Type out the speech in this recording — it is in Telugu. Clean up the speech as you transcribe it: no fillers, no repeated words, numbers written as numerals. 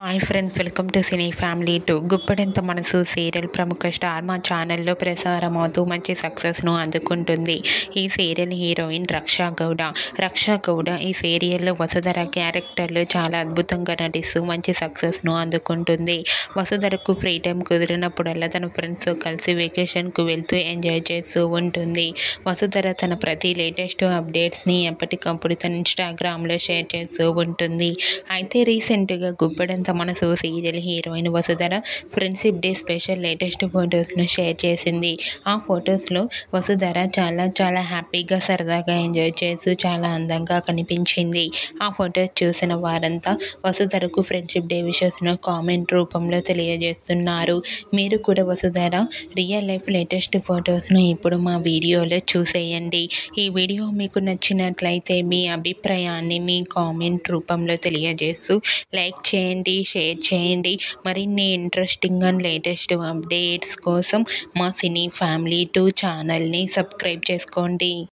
Hi friends, welcome to cine family 2. Guppedantha Manasu serial ప్రముఖ స్టార్ మా ఛానల్లో ప్రసారమవుతూ మంచి సక్సెస్ను అందుకుంటుంది. ఈ సీరియల్ హీరోయిన్ రక్షా గౌడ ఈ సీరియల్లో వసుధర క్యారెక్టర్లో చాలా అద్భుతంగా నటిస్తూ మంచి సక్సెస్ను అందుకుంటుంది. వసుధరకు ఫ్రీ టైం కుదిరినప్పుడల్లా తన ఫ్రెండ్స్తో కలిసి వెకేషన్కు వెళ్తూ ఎంజాయ్ చేస్తూ ఉంటుంది. వసుధర తన ప్రతి లేటెస్ట్ అప్డేట్స్ని ఎప్పటికప్పుడు తన ఇన్స్టాగ్రామ్లో షేర్ చేస్తూ ఉంటుంది. అయితే రీసెంట్గా Guppedantha Manasu serial heroine Vasudhara friendship day special latest ఫొటోస్ను షేర్ చేసింది. ఆ ఫొటోస్లో వసుధర చాలా హ్యాపీగా సరదాగా ఎంజాయ్ చేస్తూ చాలా అందంగా కనిపించింది. ఆ ఫొటోస్ చూసిన వారంతా వసుధరకు ఫ్రెండ్షిప్ డే విషెస్ను కామెంట్ రూపంలో తెలియజేస్తున్నారు. మీరు కూడా వసుధర రియల్ లైఫ్ లేటెస్ట్ ఫొటోస్ను ఇప్పుడు మా వీడియోలో చూసేయండి. ఈ వీడియో మీకు నచ్చినట్లయితే మీ అభిప్రాయాన్ని మీ కామెంట్ రూపంలో తెలియజేస్తూ లైక్ చేయండి, షేర్ చేయండి. మరిన్ని ఇంట్రెస్టింగ్ అండ్ లేటెస్ట్ అప్డేట్స్ కోసం మా సినీ ఫ్యామిలీ 2 ఛానల్ని సబ్స్క్రైబ్ చేసుకోండి.